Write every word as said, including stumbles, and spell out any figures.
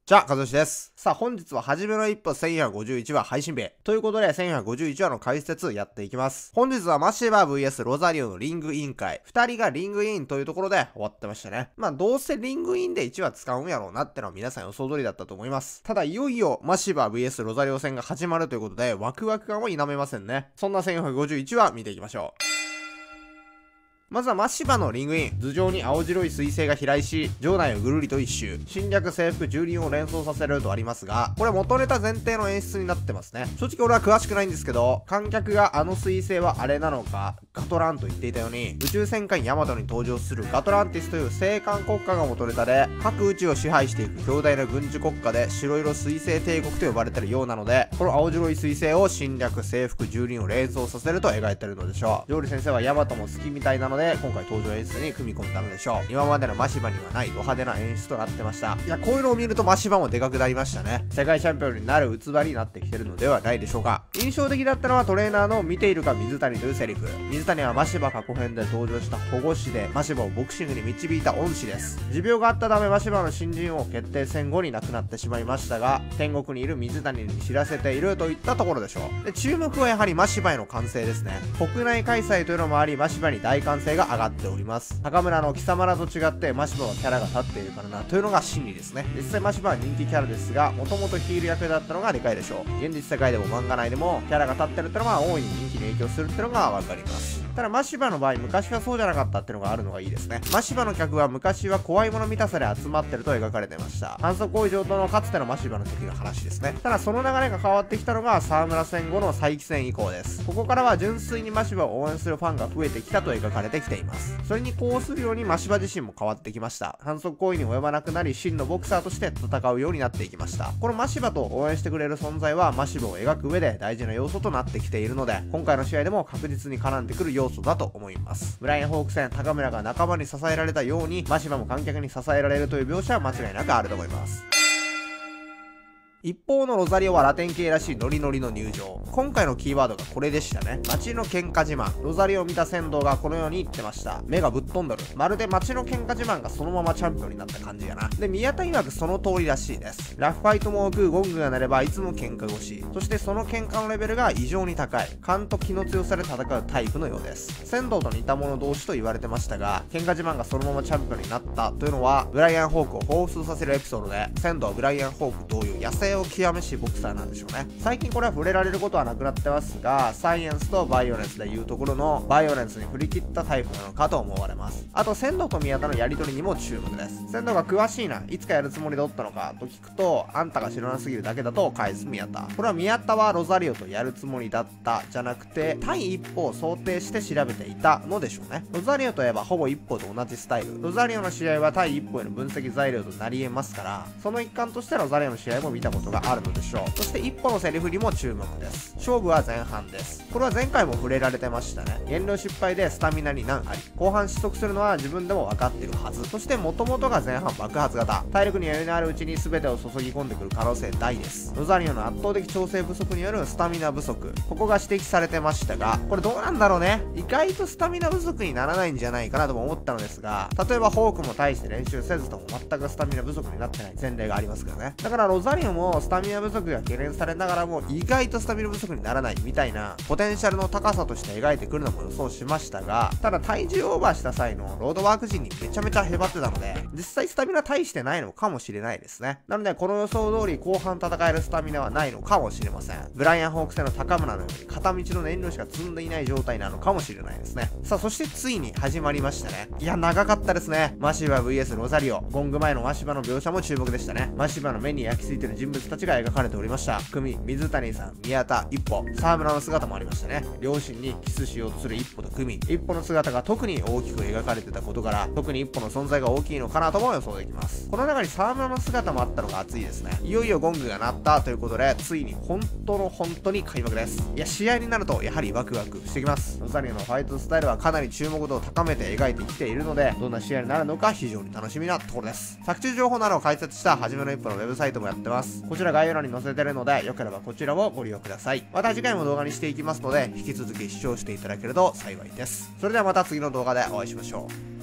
じゃあ、かずしです。さあ、本日は初めの一歩せんよんひゃくごじゅういちわ配信日。ということで、せんよんひゃくごじゅういちわの解説やっていきます。本日はマシバ ブイエス ロザリオのリングイン会。二人がリングインというところで終わってましたね。まあ、どうせリングインでいちわ使うんやろうなってのは皆さん予想通りだったと思います。ただ、いよいよマシバ ブイエス ロザリオ戦が始まるということで、ワクワク感を否めませんね。そんなせんよんひゃくごじゅういちわ見ていきましょう。まずはマシバのリングイン。頭上に青白い彗星が飛来し、場内をぐるりと一周。侵略征服蹂躙を連想させるとありますが、これ元ネタ前提の演出になってますね。正直俺は詳しくないんですけど、観客があの彗星はあれなのか、ガトランと言っていたように、宇宙戦艦ヤマトに登場するガトランティスという聖艦国家が元ネタで、各宇宙を支配していく強大な軍事国家で白色彗星帝国と呼ばれているようなので、この青白い彗星を侵略征服蹂躙を連想させると描いているのでしょう。ジョーリ先生はヤマトも好きみたいなので、今回登場演出に組み込んだのでしょう。今までのマシバにはないド派手な演出となってました。いや、こういうのを見るとマシバもでかくなりましたね。世界チャンピオンになる器になってきてるのではないでしょうか。印象的だったのはトレーナーの見ているか水谷というセリフ。水谷はマシバ過去編で登場した保護士で、マシバをボクシングに導いた恩師です。持病があったためマシバの新人王決定戦後に亡くなってしまいましたが、天国にいる水谷に知らせているといったところでしょう。で、注目はやはりマシバへの歓声ですね。国内開催というのもあり、マシバに大歓声が上がっております。高村の貴様らと違ってマシバはキャラが立っているからなというのが真理ですね。実際マシバは人気キャラですが、もともとヒール役だったのがでかいでしょう。現実世界でも漫画内でもキャラが立ってるってのが大いに人気に影響するってのがわかります。ただマシバの場合、昔はそうじゃなかったってのがあるのがいいですね。マシバの客は昔は怖いもの見たさで集まってると描かれてました。反則行為上等のかつてのマシバの時の話ですね。ただその流れが変わってきたのが沢村戦後の再起戦以降です。ここからは純粋にマシバを応援するファンが増えてきたと描かれてきています。それにこうするようにマシバ自身も変わってきました。反則行為に及ばなくなり、真のボクサーとして戦うようになっていきました。このマシバと応援してくれる存在はマシバを描く上で大事な要素となってきているので、今回の試合でも確実に絡んでくる要素だと思います。ブライアン・ホーク戦、高村が仲間に支えられたようにマシバも観客に支えられるという描写は間違いなくあると思います。一方のロザリオはラテン系らしいノリノリの入場。今回のキーワードがこれでしたね。街の喧嘩自慢。ロザリオを見た仙道がこのように言ってました。目がぶっ飛んどる。まるで街の喧嘩自慢がそのままチャンピオンになった感じやな。で、宮田曰くその通りらしいです。ラフファイトも多く、ゴングが鳴ればいつも喧嘩腰。そしてその喧嘩のレベルが異常に高い。勘と気の強さで戦うタイプのようです。仙道と似た者同士と言われてましたが、喧嘩自慢がそのままチャンピオンになったというのは、ブライアン・ホークを彷彿させるエピソードで、仙道はブライアン・ホーク同様、野生を極めしボクサーなんでしょうね。最近これは触れられることはなくなってますが、サイエンスとバイオレンスでいうところのバイオレンスに振り切ったタイプなのかと思われます。あと仙道と宮田のやり取りにも注目です。仙道が詳しいな、いつかやるつもりでおったのかと聞くと、あんたが知らなすぎるだけだと返す宮田。これは宮田はロザリオとやるつもりだったじゃなくて、対一歩を想定して調べていたのでしょうね。ロザリオといえばほぼ一歩と同じスタイル。ロザリオの試合は対一歩への分析材料となり得ますから、その一環としてロザリオの試合も見たことがあるのでしょう。そして一歩のセリフにも注目です。勝負は前半です。これは前回も触れられてましたね。減量失敗でスタミナに難あり。後半失速するのは自分でも分かっているはず。そして元々が前半爆発型。体力に余裕のあるうちに全てを注ぎ込んでくる可能性大です。ロザリオの圧倒的調整不足によるスタミナ不足。ここが指摘されてましたが、これどうなんだろうね。意外とスタミナ不足にならないんじゃないかなとも思ったのですが、例えばホークも大して練習せずとも全くスタミナ不足になってない前例がありますからね。だからロザリオもスタミナ不足が懸念されながらも意外とスタミナ不足にならないみたいなポテンシャルの高さとして描いてくるのも予想しましたが、ただ体重オーバーした際のロードワーク時にめちゃめちゃへばってたので、実際スタミナ大してないのかもしれないですね。なのでこの予想通り後半戦えるスタミナはないのかもしれません。ブライアン・ホーク戦の高村のように片道の燃料しか積んでいない状態なのかもしれないですね。さあそしてついに始まりましたね。いや長かったですね。マシバ ブイエス ロザリオ。ゴング前のマシバの描写も注目でしたね。マシバの目に焼き付いてる人物たちが描かれておりました。組、水谷さん、宮田、一歩、沢村の姿もありましたね。両親にキスしようとする一歩と組、一歩の姿が特に大きく描かれてたことから、特に一歩の存在が大きいのかなとも予想できます。この中に沢村の姿もあったのが熱いですね。いよいよゴングが鳴ったということで、ついに本当の本当に開幕です。いや、試合になるとやはりワクワクしてきます。ロザリオのファイトスタイルはかなり注目度を高めて描いてきているので、どんな試合になるのか非常に楽しみなところです。作中情報などを解説した初めの一歩のウェブサイトもやってます。こちら概要欄に載せてるので、よければこちらをご利用ください。また次回も動画にしていきますので、引き続き視聴していただけると幸いです。それではまた次の動画でお会いしましょう。